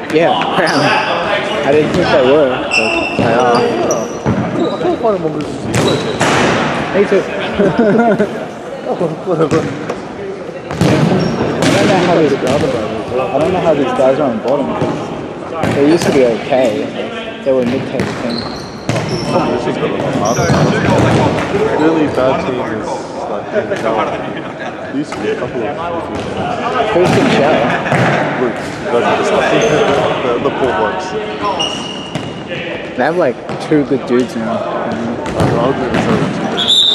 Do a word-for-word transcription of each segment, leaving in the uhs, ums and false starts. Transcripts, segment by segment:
Yeah, apparently. I didn't think they were, but they are. I can't find a Mongooses Evo kit. Me too. Whatever. I don't know how these guys are. I don't know how these guys are on bottom because they used to be okay. They were mid-table team. This is got a lot harder. Really bad team is like used to be a couple of Who's the show? Luke, those are just like the, the poor blokes. They have like two good dudes now. I'll do this over.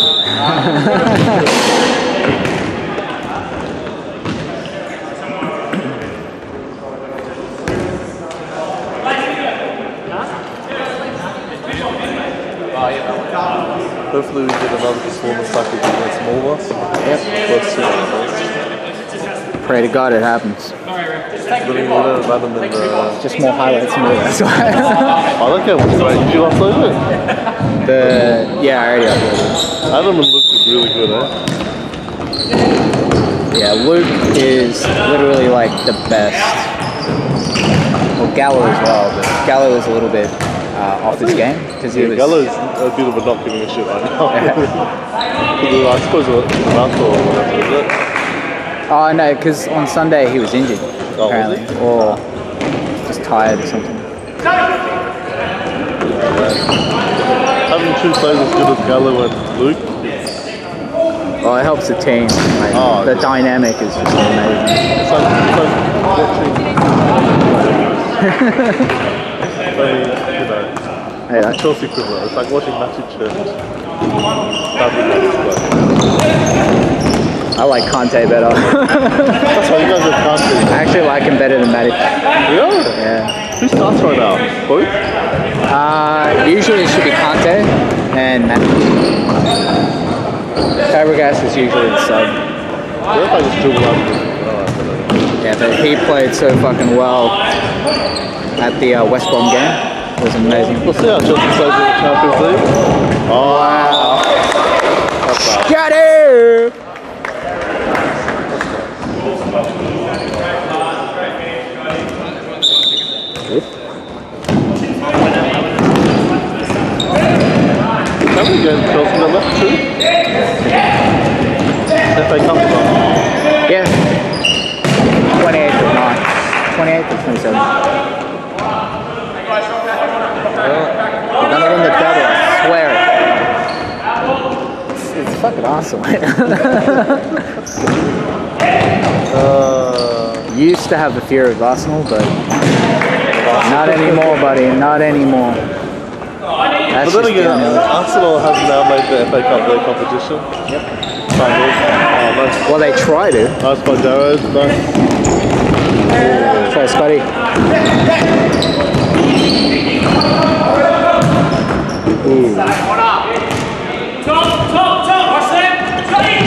Hopefully we get another performance like we did against Mongooses. Yep. Close to it. Pray to God it happens. Living with it, Adam and uh, Just more highlights from me, that's why. I like how wait, did you upload it? The yeah, I already uploaded. Adam and Luke look really good, eh? Yeah, Luke is literally like the best. Well, Gallo as well, but Gallo is a little bit uh, off his game because he yeah, was. Gallo's a bit of a not giving a shit right now. I suppose it was a month or whatever, is it? Oh no, because on Sunday he was injured, oh, apparently, was or just tired or something. Yeah. Having two players as good as Gallo and Luke. Well, it helps the team. Like, oh, the yeah. dynamic is just amazing. It's like, it's like watching. I mean, you know, Hey, that, Chelsea equivalent. It's like watching Matthew Church. That'd be I like Conte better. That's why you guys are Conte. I actually like him better than Matic. Really? Yeah. Who starts right now? Both? Uh, usually it should be Conte and Matic. Fabregas is usually the sub. I feel like I just dribble out of it. Yeah, but he played so fucking well at the uh, West Brom game. It was amazing. We'll see how Chelsea plays in the Champions League. Oh, Wow. That's bad. Got it! How many games Chelsea got left? Two? If they come from. Yeah. twenty-eighth of nine. twenty-eighth or twenty-seventh. We're gonna win the double, I swear it. It's, it's fucking awesome. uh, Used to have the fear of Arsenal, but not anymore, buddy. Not anymore. That's but then again, the Arsenal has now made the F A Cup their competition. Yep. Kind of. Oh, nice. Well, they try to. Nice by Jared. Nice. Try, Scotty. Ooh. Top, top, top. Watch that.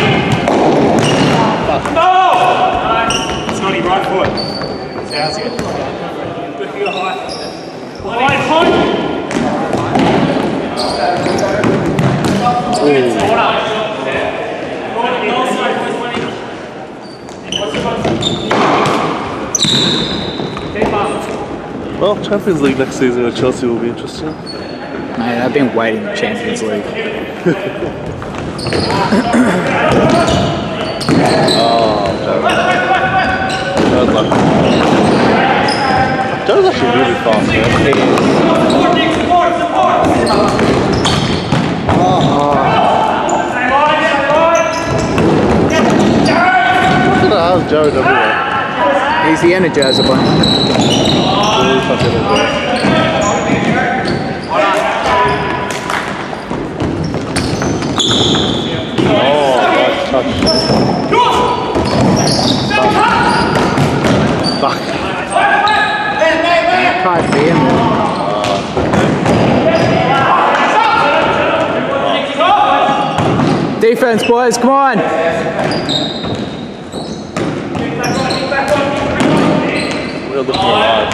Scotty. Scotty, right foot. Sounds good. Good for your height. Right foot. Well, Champions League next season with Chelsea will be interesting. Man, I've been waiting for Champions League. Oh, Jared. Jared's lucky. Jared's actually really fast, man. Look at how's Jared everywhere. He's the Energizer Bunny. Really fucking energized. Oh, nice touch. Fuck. Can't be in there. Defense, boys, come on! We're looking alive.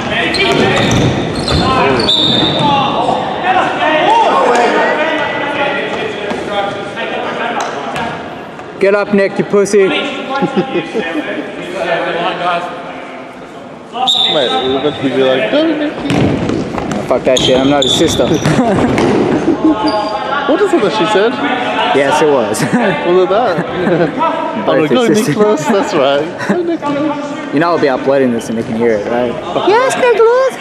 Get up, Nick, you pussy. Mate, we'll eventually be like, go Nicky! Oh, fuck that shit, I'm not his sister. What is it that she said? Yes, it was. What was that? I'm like, go Nicholas, that's right. Go Nicholas. You know I'll be uploading this and they can hear it, right? Yes, Nicholas!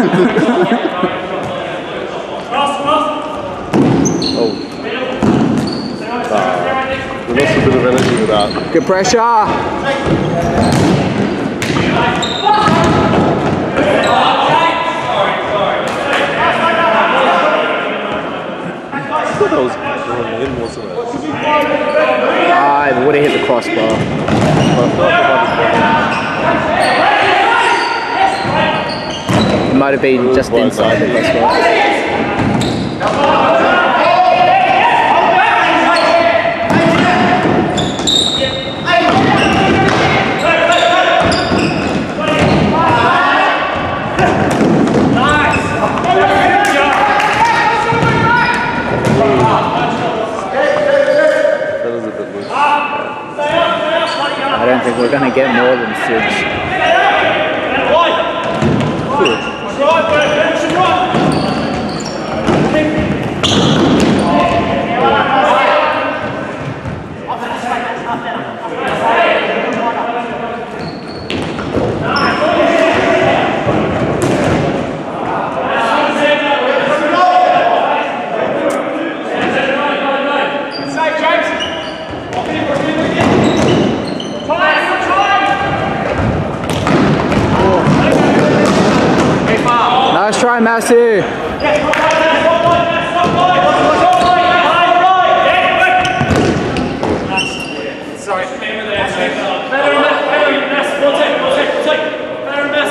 Oh. Uh, we lost a bit of energy with that. Good pressure! I thought that was going in, wasn't it? I would have hit the crossbar. It might have been just inside the crossbar. I don't think we're going to get more than six. Nice try, Massey. Sorry. Better mess, better mess. We'll take, we'll take, we'll take. Better mess.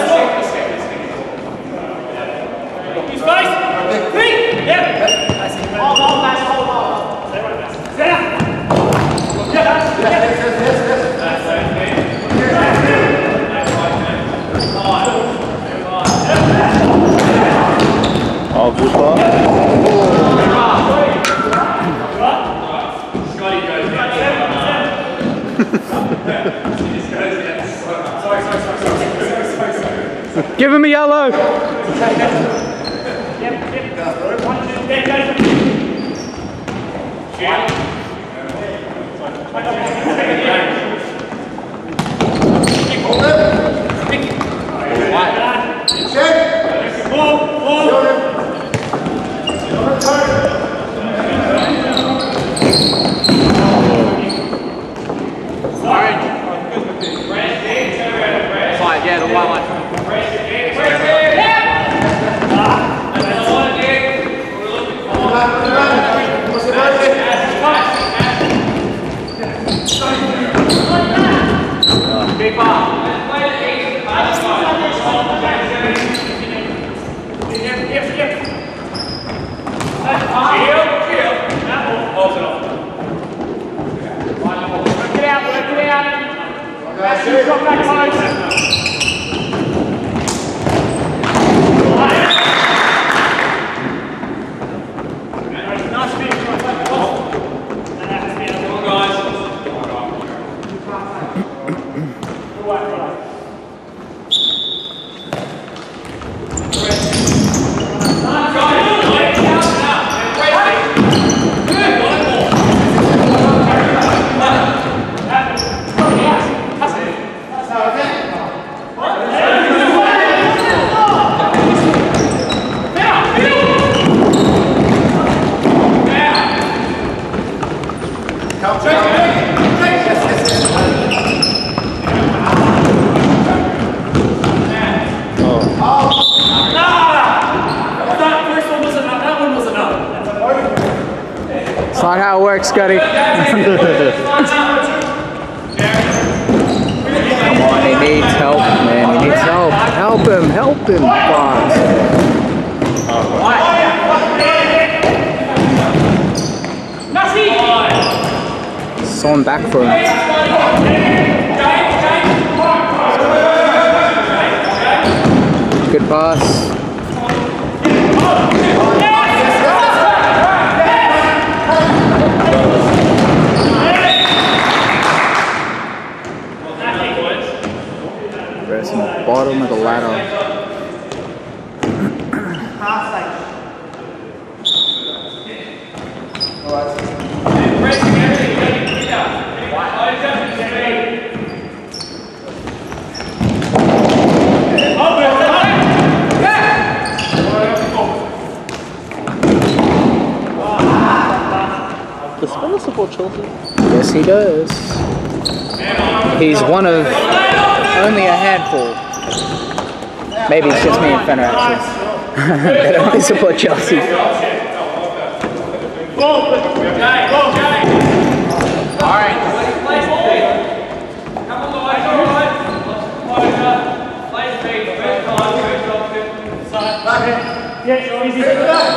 Use face. Feet. Yep. Hold on, mess, hold on. Sit down. Yeah. Oh, good ball. Scotty goes down. Sorry, sorry, sorry, sorry, sorry. Give him a yellow. Yep, yep. One, two, three, go. Shoot. Ball, ball. Fine, yeah, the white one. Big ball. Drop back close. Nice big drop back close. That has to be another one, guys. It's not how it works, Scotty. Come on, he needs help, man. He needs help. Help him, help him, boss. Someone back for him. Good pass. Pressing the bottom. bottom of the ladder. Does Spiller support Chelsea? Yes, he does. He's one of only a handful. Maybe it's just me and Fenner actually. That only support Chelsea. Yeah, easy.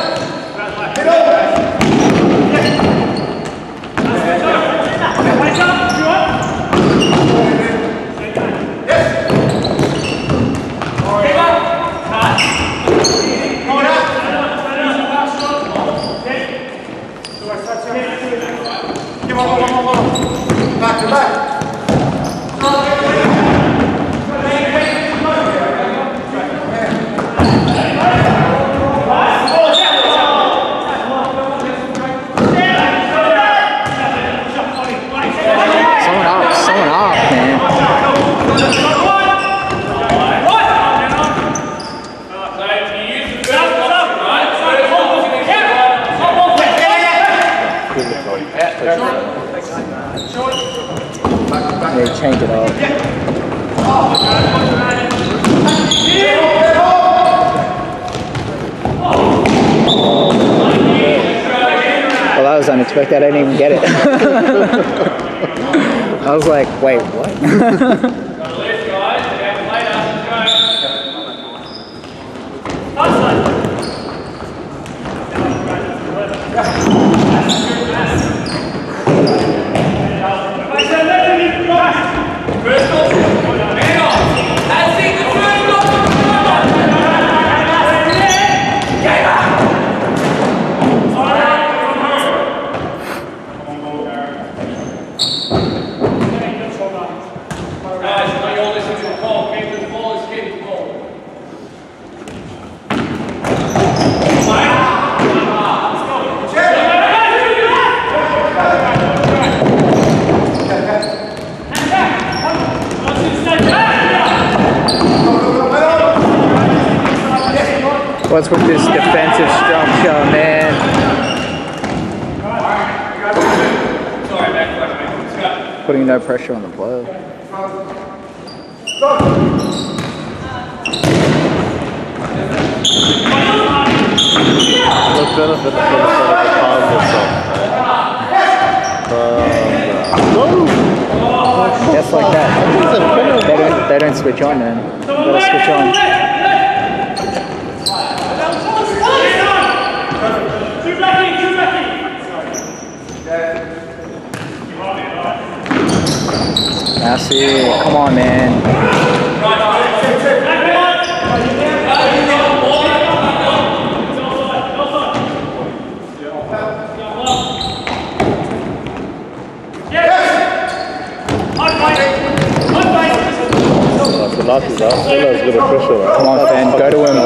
Back to back. Someone off, someone off, man. They change it up. Well, that was unexpected. I didn't even get it. I was like, wait, what? What's with this defensive structure, man? Putting no pressure on the player. The benefit of the calmness of Just like that. They don't, they don't switch on, man. They gotta switch on. Massey, come on, man. the last is out. Spiller's good at pressure. Come on, Fan, go to him.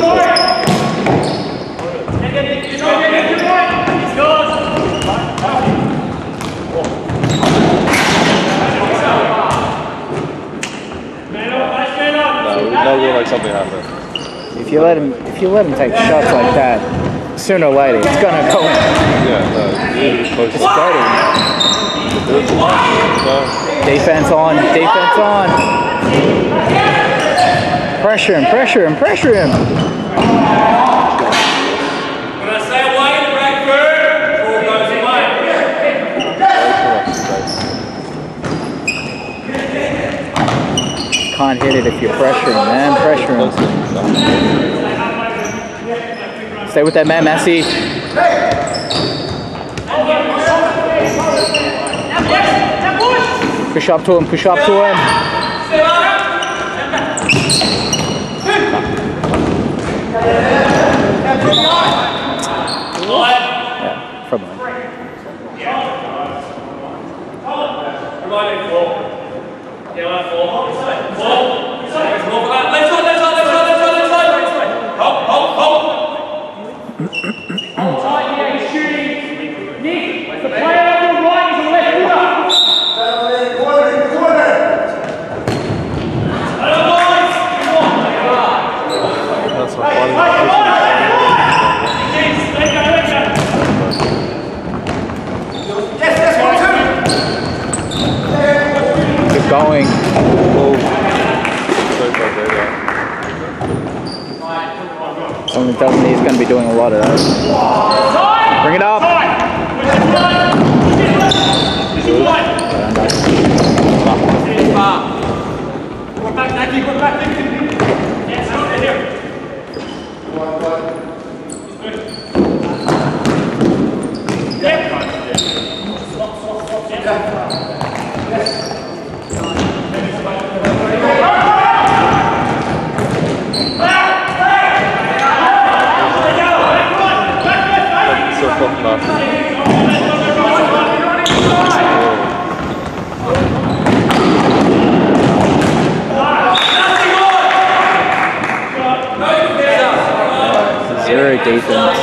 No, we'll make something happen. If you let him, if you let him take shots like that, sooner or later it's gonna go in. Yeah, no, he's close. Just go to him. Defense on, defense on. Pressure him, pressure him, pressure him. Can't hit it if you're pressuring, man. Pressure him. Stay with that man, Massey. Push up to him, push up to him. Yeah, from line. Yeah, going. Oh. So far better. Something tells me he's going to be doing a lot of that. Bring it up. So fucking laughing. Zero defense.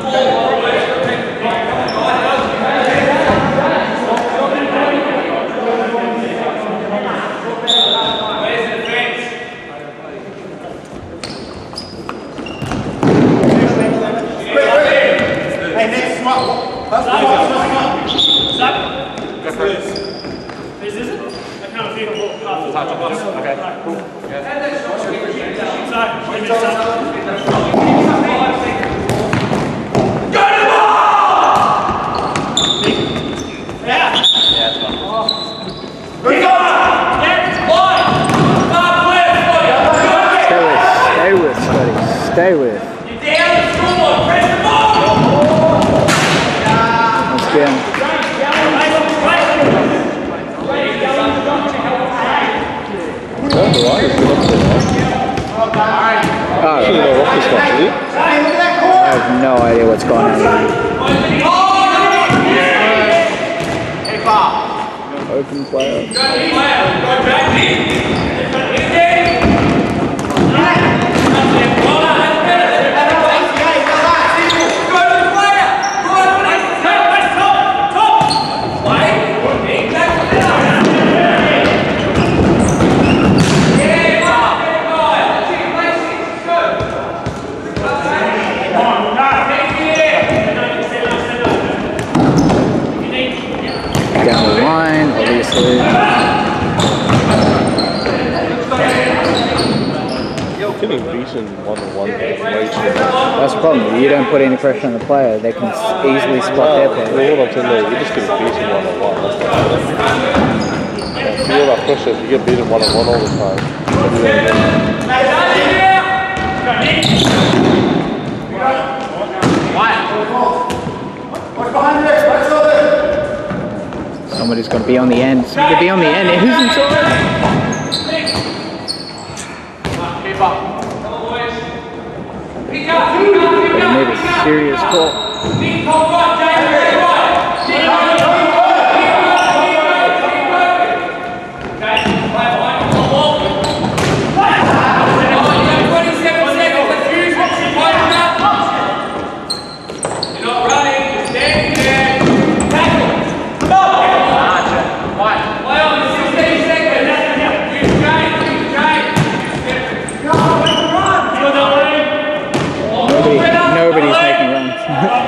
Hey, next swap. That's what Is this it? I can't feel the ball. Okay, cool. Inside, give me inside. Go to the ball! Yeah. Yeah, that's fine. Pick up! Get wide! Stop with! Stay with, stay with, Scotty. Stay with. You're down the scoreboard, press the ball! Once again. That's alright, it's good up there. Oh, Actually, no rocket stuff, do you? I have no idea what's going on here. Open player. Down the line, obviously. Getting beaten one-on-one way too much. That's the problem. You don't put any pressure on the player, they can easily spot their player. Well, what I'm telling you, you're just getting beaten one-on-one. That's not good. If you all that pressure, if you get beaten one-on-one all the time, you'll be there again. What's behind you? What's over there? Somebody's going to be on the end. Somebody could be on the end. Who's inside? They made a serious call. Nobody's making runs.